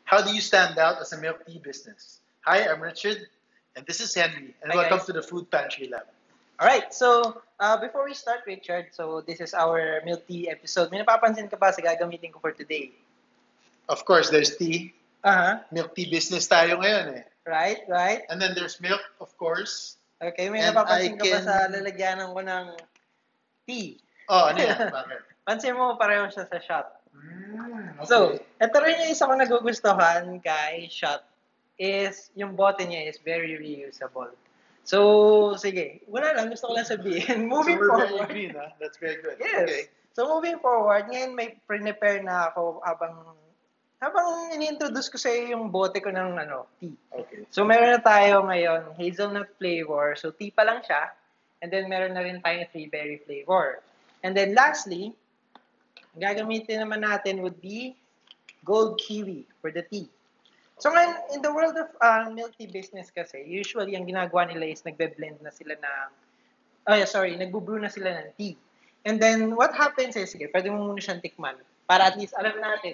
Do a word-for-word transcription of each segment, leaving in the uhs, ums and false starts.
How do you stand out as a milk tea business? Hi, I'm Richard, and this is Henry, and Hi, welcome guys. to the Food Pantry Lab. All right, so uh, before we start, Richard, so this is our milk tea episode. May napapansin ka ba sa gagamitin ko for today? Of course, there's tea. Uh-huh. Milk tea business tayo ngayon eh. Right, right. And then there's milk, of course. Okay, may And napapansin I ka ba can- sa lalagyanan ko ng tea? Oh, ano yan? Bakit? Pansin mo, pareho siya sa shot. Mm, okay. So, ito rin yung isa ko nagugustuhan kay shot is yung bote niya is very reusable. So, sige. Wala lang, gusto ko lang sabihin. So Moving we're very forward. green, huh? That's very good. Yes. Okay. So, moving forward, ngayon may prepare na ako habang habang ini-introduce ko sa iyo yung bote ko ng ano, tea. Okay. So, meron na tayo ngayon hazelnut flavor. So, tea pa lang siya. And then, meron na rin tayong three berry flavor. And then, lastly, gagamitin naman natin would be gold kiwi for the tea. So, ngayon, in the world of uh, milk tea business kasi, usually, ang ginagawa nila is nagbe-blend na sila ng, oh yeah, sorry, nagbo-brew na sila ng tea. And then, what happens is, sige, pwede mo muna siyang tikman para at least alam natin.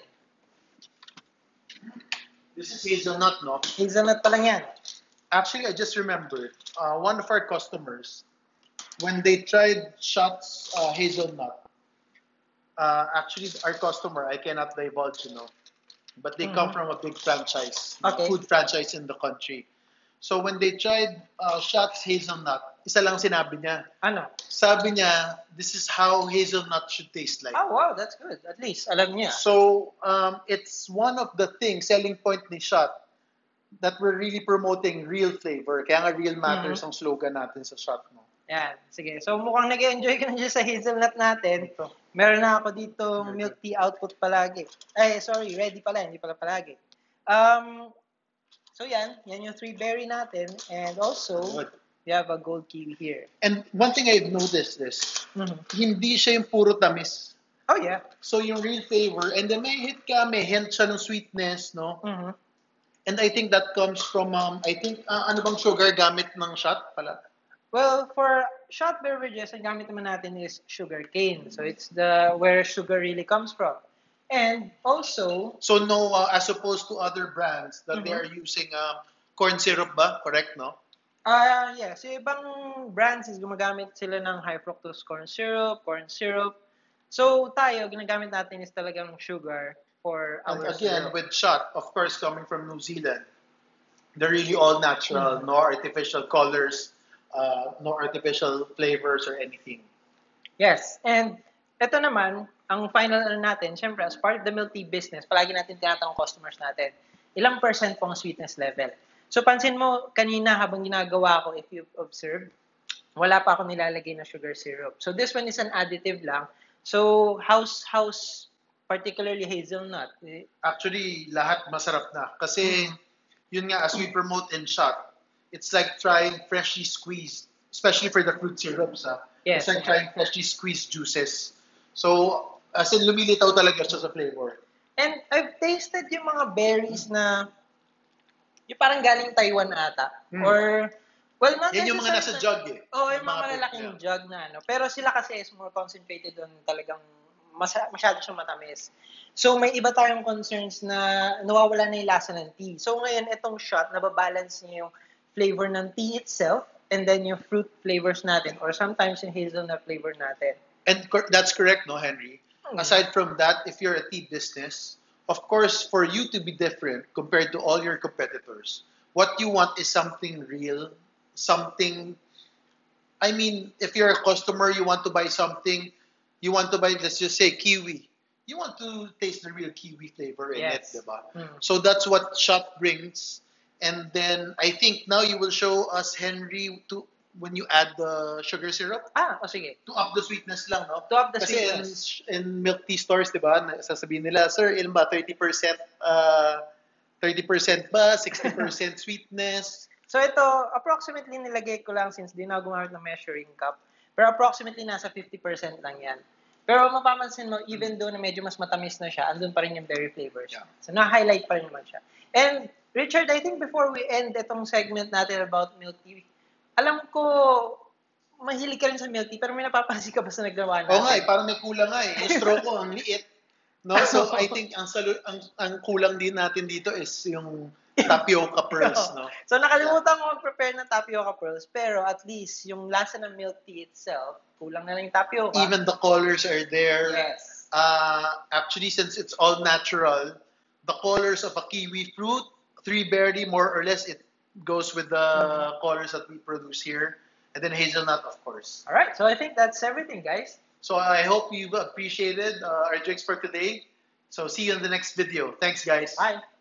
This is hazelnut, no? Hazelnut pa lang yan. Actually, I just remembered uh, one of our customers, when they tried shots uh, hazelnut, uh, actually, our customer, I cannot divulge, you know, but they come Mhm. from a big franchise, Okay. food franchise in the country. So when they tried uh, shots hazelnut, isa lang sinabi niya. Ano? Sabi niya, this is how hazelnut should taste like. Oh, wow, that's good. At least, alam niya. So um, it's one of the things, selling point ni Shot, that we're really promoting real flavor. Kaya nga real matters Mhm. ang slogan natin sa Shot mo. Yan, sige. So, mukhang nag-enjoy ka na dyan sa hazelnut natin. Ito. Meron na ako dito Very milk tea output palagi. Ay, sorry, ready pala, hindi pala palagi. Um, so yan, yan yung three berry natin. And also, Good. we have a gold kiwi here. And one thing I've noticed is, Mhm. hindi siya yung puro tamis. Oh, yeah. So yung real flavor, and then may hit ka, may hint siya ng sweetness, no? Mhm. And I think that comes from, um, I think, uh, ano bang sugar gamit ng Shot pala? Well, for shot beverages, ang gamit naman natin is sugar cane. So, it's the where sugar really comes from. And also, So no, uh, as opposed to other brands that they Mhm. are using um, corn syrup ba? Correct, no? ah yeah, so ibang brands is gumagamit sila ng high fructose corn syrup, corn syrup. So, tayo, ginagamit natin is talagang sugar for And our again, syrup. with Shot, of course, coming from New Zealand, they're really all natural, Mhm. no artificial colors, uh, no artificial flavors or anything. Yes. And ito naman, ang final ano natin, syempre, as part of the milk tea business, palagi natin tinatanong customers natin, ilang percent po ang sweetness level. So, pansin mo, kanina habang ginagawa ko, if you've observed, wala pa ako nilalagay na sugar syrup. So, this one is an additive lang. So, how's, how's particularly hazelnut? Eh, Actually, lahat masarap na. Kasi, Mm. yun nga, as we promote in Shot, it's like trying freshly squeezed, especially for the fruit syrups. Ha? Yes. It's like trying freshly squeezed juices. So, as in, lumilitaw talaga siya sa flavor. And I've tasted yung mga berries na yung parang galing Taiwan ata. Hmm. Or, well, not Yan yung mga nasa necessarily- jug eh. Oo, yung mga Mga malalaking yeah. jug na ano. Pero sila kasi is more concentrated on talagang masa- masyado siyang matamis. So, may iba tayong concerns na nawawala na yung lasa ng tea. So, ngayon, itong shot, nababalance niya yung flavor ng tea itself and then yung fruit flavors natin or sometimes yung hazelnut flavor natin. And cor- that's correct, no, Henry? Hmm. Aside from that, if you're a tea business, of course, for you to be different compared to all your competitors, what you want is something real, something. I mean, if you're a customer, you want to buy something, you want to buy, let's just say, kiwi. You want to taste the real kiwi flavor in Yes. it, diba? Hmm. So that's what Shot brings. And then I think now you will show us, Henry, to when you add the sugar syrup Ah, o sige. to up the sweetness lang, no? To up the Kasi in, sweetness. in milk tea stores, di ba, na- sasabihin nila, sir, ilan ba? thirty percent, uh, thirty percent ba? sixty percent sweetness? So ito, approximately nilagay ko lang since di na ako gumamit ng measuring cup. Pero approximately nasa fifty percent lang yan. Pero mapapansin mo, even though na medyo mas matamis na siya, andun pa rin yung berry flavors. Yeah. So na-highlight pa rin naman siya. And Richard, I think before we end itong segment natin about milk tea, alam ko, mahilig ka rin sa milk tea, pero may napapansin ka ba sa nagawa natin? Oo nga eh, parang may kulang nga eh. Yung straw ko, ang liit. No, so I think ang, salu- ang ang kulang din natin dito is yung tapioca pearls, no? So nakalimutan ko mag-prepare ng tapioca pearls, pero at least yung lasa ng milk tea itself, kulang na lang yung tapioca. Even the colors are there. Yes. Uh, actually, since it's all natural, the colors of a kiwi fruit, three berry, more or less, it goes with the Mhm. colors that we produce here. And then hazelnut, of course. All right, so I think that's everything, guys. So I hope you've appreciated uh, our drinks for today. So see you in the next video. Thanks, guys. Bye.